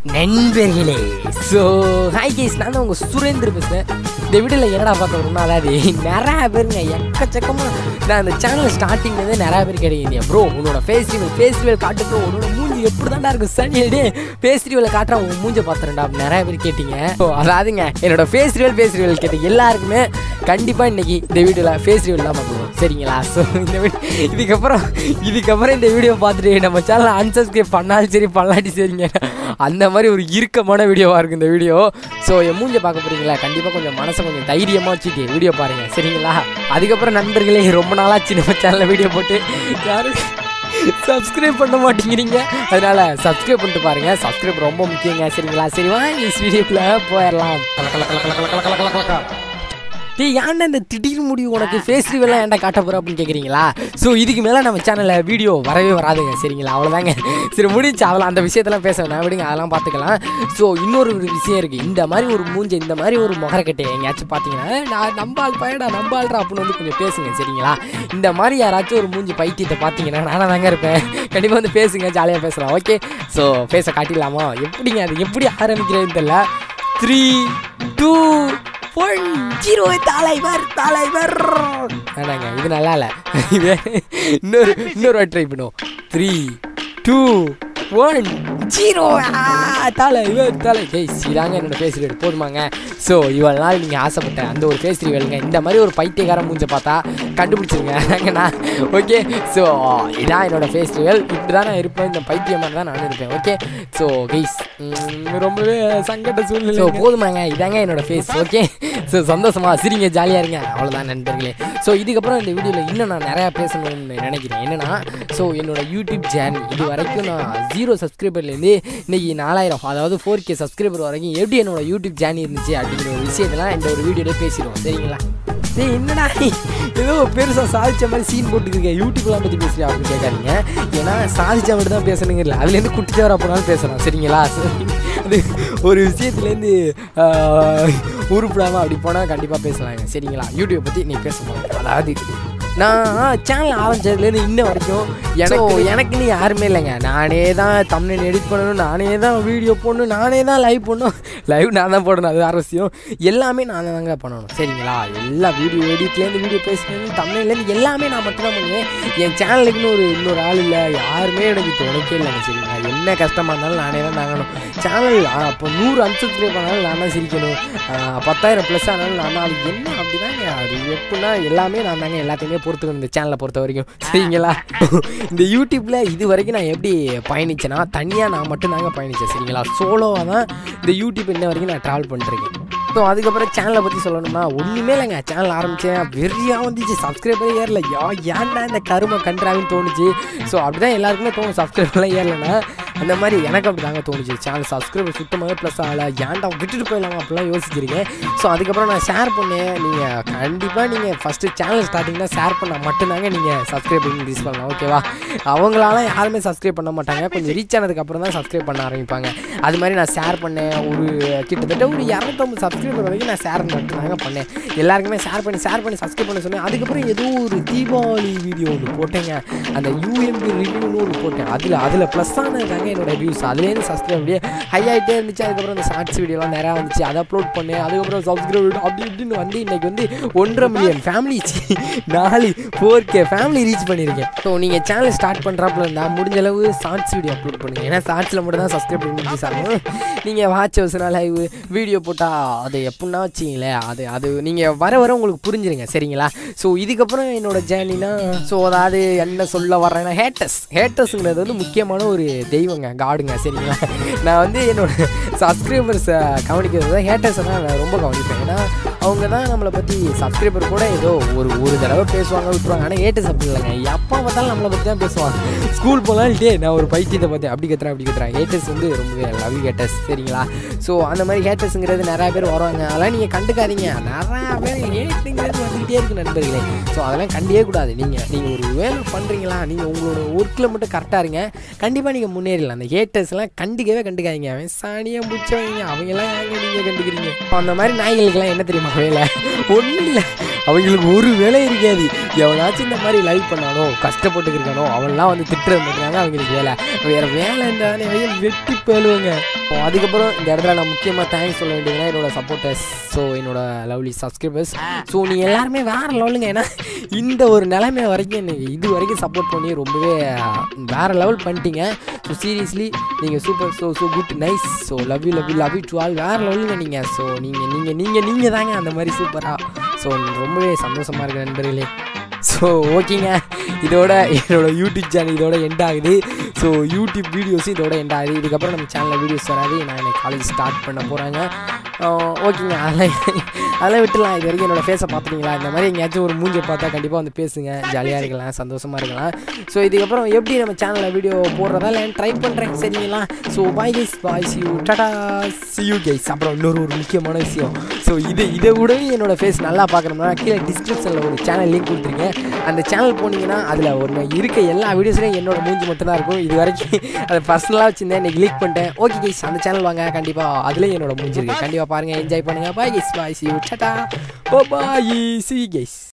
நண்பர்களே, so hi guys, நான் தான் உங்கள் சுரேந்தர் பேசுகிறேன். இந்த வீடியோவில் என்னடா பார்க்க வரும்னா, அதாவது நிறையா பேருங்க எக்கச்சக்கமாக நான் அந்த சேனல் ஸ்டார்டிங்லேருந்து நிறையா பேர் கேட்டீங்க, ப்ரோ உன்னோட ஃபேஸ்டிவல் காட்டு ப்ரோ, உன்னோட மூஞ்சி எப்படி தாண்டா இருக்கும் சனியடே, ஃபேஸ்டிவலில் காட்டுற உங்கள் மூஞ்சை பார்த்துறேன்டா அப்படின்னு நிறையா பேர் கேட்டீங்க. ஸோ அதாவதுங்க என்னோட ஃபேஸ்டிவல் கேட்ட எல்லாருக்குமே கண்டிப்பாக இன்றைக்கி இந்த வீடியோவில் ஃபேஸ்டிவல் தான் பார்க்கணும், சரிங்களா? ஸோ இதுக்கப்புறம் இந்த வீடியோ பார்த்துட்டு நம்ம சேனலை அன்சப்ஸ்கிரைப் பண்ணாலும் சரி பண்ணலாட்டி சரிங்க, அந்த மாதிரி ஒரு இறுக்கமான வீடியோவாக இருக்குது இந்த வீடியோ. ஸோ என் மூஞ்சை பார்க்க போகிறீங்களா, கண்டிப்பாக கொஞ்சம் மனசை கொஞ்சம் தைரியமாக வச்சுட்டு வீடியோ பாருங்கள், சரிங்களா? அதுக்கப்புறம் நண்பர்களே, ரொம்ப நாளாச்சு நம்ம சேனலில் வீடியோ போட்டு யாரும் சப்ஸ்கிரைப் பண்ண மாட்டேங்கிறீங்க, அதனால் சப்ஸ்கிரைப் பண்ணிட்டு பாருங்கள். சப்ஸ்கிரைப் ரொம்ப முக்கியங்க, சரிங்களா? சரி வாங்க வீடியோக்குள்ளே போயிடலாம். ஏன்டா இந்த திடீர் முடிவு உனக்கு ஃபேஸ்டிவல்லாம் ஏன்டா காட்ட போகிற அப்படின்னு கேட்குறீங்களா? ஸோ இதுக்கு மேலே நம்ம சேனலில் வீடியோ வரவே வராதுங்க, சரிங்களா? அவ்வளோதாங்க, சரி முடிச்சு அவ்வளோ அந்த விஷயத்தெல்லாம் பேச நான் விடுங்க, அதெல்லாம் பார்த்துக்கலாம். ஸோ இன்னொரு விஷயம் இருக்குது, இந்த மாதிரி ஒரு மூஞ்சை இந்த மாதிரி ஒரு முகரக்கட்டை எங்கேயாச்சும் பார்த்தீங்கன்னா நான் நம்பாள் பையடா நம்பாள்றா அப்படின்னு வந்து கொஞ்சம் பேசுங்க, சரிங்களா? இந்த மாதிரி யாராச்சும் ஒரு மூஞ்சி பைத்தியத்தை பார்த்தீங்கன்னா நானாக தாங்க இருப்பேன், கண்டிப்பாக வந்து பேசுங்க, ஜாலியாக பேசலாம். ஓகே, ஸோ பேச காட்டிடலாமா? எப்படிங்க அது எப்படி ஆரம்பிக்கிறதுன்னு தெரியல. 3, 2, 1 தலைவர் வேணாங்க, இது நல்லா இல்லை, இன்னொரு ட்ரை பண்ணுவோம். 3, 2, 1 தலைவர் இதாங்க என்னோட ஃபேஸ்டிவல், போதுமாங்க? ஸோ இவ்வளோ நாள் நீங்கள் ஆசைப்பட்ட அந்த ஒரு ஃபேஸ்டிவலுங்க, இந்த மாதிரி ஒரு பைத்தியக்கார மூஞ்சை பார்த்தா கண்டுபிடிச்சிருங்க நாங்கண்ணா. ஓகே, ஸோ இதான் என்னோட ஃபேஸ்டிவல், இப்படி தான் நான் இருப்பேன், இந்த பைத்தியமாக தான் நான் இருப்பேன். ஓகே, ஸோ கைஸ் ரொம்பவே சங்கட சூழ்நிலை. ஸோ போதுமாங்க, இதாங்க என்னோட ஃபேஸ். ஓகே, ஸோ சந்தோஷமாக சிரிங்க, ஜாலியாக இருங்க, அவ்வளோதான் நண்பர்களே. ஸோ இதுக்கப்புறம் இந்த வீடியோவில் இன்னும் நான் நிறையா பேசணும்னு நினைக்கிறேன். என்னென்னா, ஸோ என்னோடய யூடியூப் சேனல் இது வரைக்கும் நான் 0 சப்ஸ்கிரைபர்லேருந்து இன்றைக்கி 4000, அதாவது 4K சப்ஸ்கிரைபர் வரைக்கும் எப்படி என்னோடய யூடியூப் சேனல் இருந்துச்சு அப்படிங்கிற ஒரு விஷயத்தெல்லாம் இந்த ஒரு வீடியோவில் பேசிடுவோம், சரிங்களா? என்னடா ஏதோ பெருசாக சாதிச்ச மாதிரி சீன் போட்டுருக்கீங்க, யூடியூப்லாம் பற்றி பேசுகிறேன் அப்படின்னு கேட்காதீங்க. ஏன்னா சாதிச்ச மட்டும் தான் பேசணுங்க, இல்லை அதுலேருந்து குட்டிச்சவரா போனாலும் பேசலாம், சரிங்களா? அது ஒரு விஷயத்துலேருந்து உருப்படாமல் அப்படி போனால் கண்டிப்பாக பேசலாங்க, சரிங்களா? யூடியூப் பற்றி நீ பேச போகிறேன். அதாவது நான் சேனல் ஆரம்பிச்சதுலேருந்து இன்ன வரைக்கும் எனக்குன்னு யாருமே இல்லைங்க. நானே தான் தம்ப்நெயில் எடிட் பண்ணணும், நானே தான் வீடியோ போடணும், நானே தான் லைவ் பண்ணணும், லைவ் நான் தான் போடணும், அது அவசியம், எல்லாமே நான் தாங்க பண்ணணும், சரிங்களா? எல்லா வீடியோ எடிட்லேருந்து வீடியோ பேசுகிறது தம்ப்நெயிலேருந்து எல்லாமே நான் மட்டும்தான் பண்ணுவேன். என் சேனலுக்குன்னு இன்னொரு ஆள் இல்லை, யாருமே எனக்கு துணைக்கே இல்லைங்க, சரிங்களா? என்ன கஷ்டமாக இருந்தாலும் நானே தான் தாங்கணும். சேனல் அப்போ 100 அன்சப்ஸ்கிரைப் பண்ணாலும் நான் தான் சிரிக்கணும், 10,000 ப்ளஸ் ஆனாலும் நான் தான், அது என்ன அப்படி தாங்க, அது எப்படின்னா எல்லாமே நான் தாங்க எல்லாத்தையுமே பொறுத்துக்கணும் இந்த சேனலை பொறுத்த வரைக்கும், சரிங்களா? இந்த யூடியூப்பில் இது வரைக்கும் நான் எப்படி பயணிச்சேன்னா, தனியாக நான் மட்டும் தாங்க பயணித்தேன், சரிங்களா? சோலோவாக தான் இந்த யூடியூப் இன்ன வரைக்கும் நான் ட்ராவல் பண்ணிருக்கேன். ஸோ அதுக்கப்புறம் சேனலை பற்றி சொல்லணும்னா ஒன்றுமே இல்லைங்க, சேனல் ஆரம்பித்தேன், வெறியாக வந்துச்சு, சப்ஸ்கிரைபரே ஏறல, ஏன்டா இந்த கருமை கன்றாவின்னு தோணுச்சு. ஸோ அப்படி தான் எல்லாருக்குமே தோணும், சப்ஸ்கிரைபர்லாம் ஏறலைன்னா அந்த மாதிரி எனக்கு அப்படி தாங்க தோணுச்சு. சேனல் சப்ஸ்கிரைபர் சுத்தமாக ப்ளஸ் ஆகலை, ஏன்டா விட்டுட்டு போயிடலாமா அப்படிலாம் யோசிச்சிருக்கேன். ஸோ அதுக்கப்புறம் நான் ஷேர் பண்ணேன். நீங்கள் கண்டிப்பாக நீங்கள் ஃபஸ்ட்டு சேனல் ஸ்டார்டிங்னா ஷேர் பண்ணால் மட்டும்தாங்க நீங்கள் சப்ஸ்கிரைப் இன்க்ரீஸ் பண்ணலாம், ஓகேவா? அவங்களால யாருமே சப்ஸ்கிரைப் பண்ண மாட்டாங்க, கொஞ்சம் ரீச் ஆனதுக்கப்புறம் தான் சப்ஸ்கிரைப் பண்ண ஆரம்பிப்பாங்க. அது மாதிரி நான் ஷேர் பண்ணேன், கிட்டத்தட்ட ஒரு 250 சப்ஸ்கிரைபர் வரைக்கும் நான் ஷேர் மட்டும்தாங்க பண்ணேன். எல்லாருக்குமே ஷேர் பண்ணி சப்ஸ்கிரைப் பண்ண சொன்னேன். அதுக்கப்புறம் ஏதோ ஒரு தீபாவளி வீடியோ ஒன்று போட்டேங்க, அந்த UMB ரிவ்யூன்னு ஒன்று போட்டேன், அதில் ப்ளஸ் ஆனதுக்காங்க என்னோடய வியூஸ், அதுலேருந்து சப்ஸ்கிரைப் அப்படியே ஹை ஆகிட்டே இருந்துச்சு. அதுக்கப்புறம் அந்த ஷார்ட்ஸ் வீடியோலாம் நிறையா வந்துச்சு, அதை அப்லோட் பண்ணேன். அதுக்கப்புறம் சப்ஸ்கிரைப் அப்படி இப்படின்னு வந்து இன்றைக்கி வந்து 1.5 million family 4K family reach பண்ணியிருக்கேன். ஸோ நீங்கள் சேனல் ஸ்டார்ட் பண்ணுறாப்புல இருந்தால் முடிஞ்ச அளவு ஷார்ட்ஸ் வீடியோ அப்லோட் பண்ணுங்கள், ஏன்னா ஷார்ட்ஸில் மட்டும் தான் சப்ஸ்கிரைப் இன்க்ரீஸ் ஆகும். நீங்கள் வாட்ச் ஹவர்ஸ்னா லைவ் வீடியோ போட்டால் அது எப்படின்னா வச்சிங்களேன், அது நீங்கள் வர உங்களுக்கு புரிஞ்சுருங்க, சரிங்களா? ஸோ இதுக்கப்புறம் என்னோடய ஜேர்னினா, ஸோ அதாவது என்ன சொல்ல வர்றேன்னா, ஹேட்டர்ஸுங்கிறது வந்து முக்கியமான ஒரு தெய்வங்க, காடுங்க, சரிங்களா? நான் வந்து என்னோடய சப்ஸ்கிரைபர்ஸை கவனிக்கிறது தான், ஹேட்டர்ஸை தான் நான் ரொம்ப கவனிப்பேன். ஏன்னா அவங்க தான் நம்மளை பற்றி சப்ஸ்கிரைபர் கூட ஏதோ ஒரு தடவை பேசுவாங்க விட்டுருவாங்க, ஆனால் ஹேட்டர்ஸ் அப்படி இல்லைங்க, எப்போ பார்த்தாலும் நம்மளை பற்றி தான் பேசுவாங்க. ஸ்கூல் போகலான்ட்டே நான் ஒரு பைத்தியத்தை பார்த்தேன், அப்படி கத்துறேன். ஹேட்டர்ஸ் வந்து ரொம்பவே லவ் ஹேட்டர்ஸ், சரிங்களா? ஸோ அந்த மாதிரி ஹேட்டர்ஸுங்கிறது நிறையா பேர் வருவாங்க, அதெல்லாம் நீங்கள் கண்டுக்காதீங்க. நிறையா பேர் ஹேட்டுங்கிறது வந்துக்கிட்டே இருக்குது நண்பர்களே. ஸோ அதெல்லாம் கண்டியே கூடாது. நீங்கள் ஒரு வேலை பண்ணுறீங்களா, நீங்கள் உங்களோட ஒர்க்கில் மட்டும் கரெக்டாக இருங்க, கண்டிப்பாக நீங்கள் முன்னேறலாம். அந்த ஹேட்டர்ஸ்லாம் கண்டுக்காதீங்க, அவன் சாணியாக முடிச்சவங்க, அவங்கெல்லாம் ஏங்க நீங்கள் கண்டுக்கிறீங்க? அந்த மாதிரி நாய்களுக்கெல்லாம் என்ன தெரியுமா வேலை? ஒன்றும் இல்லை, அவங்களுக்கு ஒரு வேலை இருக்காது. எவனாச்சும் இந்த மாதிரி லைவ் பண்ணானோ கஷ்டப்பட்டு இருக்கானோ அவன்லாம் வந்து திட்டுறது மட்டும்தாங்க அவங்களுக்கு வேலை. வேறு வேலை இந்த வேலையை வெட்டி போயிடுவாங்க. அதுக்கப்புறம் இந்த இடத்துல நான் முக்கியமாக தேங்க்ஸ் சொல்ல வேண்டியதுன்னா என்னோட சப்போர்ட்டர்ஸ், ஸோ என்னோட லவ்லி சப்ஸ்கிரைபர்ஸ். ஸோ நீங்கள் எல்லாருமே வேறு லெவலுங்க. ஏன்னா இந்த ஒரு நிலைமை வரைக்கும் எனக்கு இது வரைக்கும் சப்போர்ட் பண்ணி ரொம்பவே வேறு லெவல் பண்ணிட்டீங்க. ஸோ சீரியஸ்லி நீங்கள் super, so good, nice. So love you to all. வேறு லெவலுங்க நீங்கள். ஸோ நீங்கள் தாங்க அந்த மாதிரி சூப்பராக. ஸோ ரொம்பவே சந்தோஷமாக இருக்குது நண்பர்களே. ஸோ ஓகேங்க, இதோட என்னோட யூடியூப் சேனல் இதோட எண்ட் ஆகுது. ஸோ யூடியூப் வீடியோஸும் இதோட எண்ட் ஆகுது. இதுக்கப்புறம் நம்ம சேனலில் வீடியோஸ் வராது. நான் எனக்கு காலேஜ் ஸ்டார்ட் பண்ண போகிறாங்க. ஓகேங்க, அதெல்லாம் விட்டுலாம். இது வரைக்கும் என்னோடய ஃபேஸை பார்த்துட்டீங்களா? இந்த மாதிரி எங்கேயாச்சும் ஒரு மூஞ்சை பார்த்தா கண்டிப்பாக வந்து பேசுங்க, ஜாலியாக இருக்கலாம், சந்தோஷமாக இருக்கலாம். ஸோ இதுக்கப்புறம் எப்படி நம்ம சேனலில் வீடியோ போடுறதா இல்லை ட்ரை பண்ணுறேன், சரிங்களா? So bye guys, bye, see you, டாடா, சி யூ கைஸ். அப்புறம் இன்னொரு முக்கியமான விஷயம், ஸோ இதை விட என்னோடய ஃபேஸ் நல்லா பார்க்கணும்னா கீழே டிஸ்கிரிப்ஷனில் ஒரு சேனல் லிங்க் கொடுத்துருக்கேன். அந்த சேனல் போனீங்கன்னா அதில் ஒன்று இருக்க எல்லா வீடியோஸ்லையும் என்னோட மூஞ்சி மட்டும் தான் இருக்கும். இது வரைக்கும் அதை பர்சனலாக வச்சுருந்தேன், இன்றைக்கி கிளிக் பண்ணிட்டேன். ஓகே கைஸ், அந்த சேனல் வாங்க, கண்டிப்பாக அதுலேயும் என்னோட மூஞ்சி இருக்குது. கண்டிப்பாக பாருங்கள், என்ஜாய் பண்ணுங்கள். Bye guys, bye, see you, டாடா, பாய், சி கைஸ்.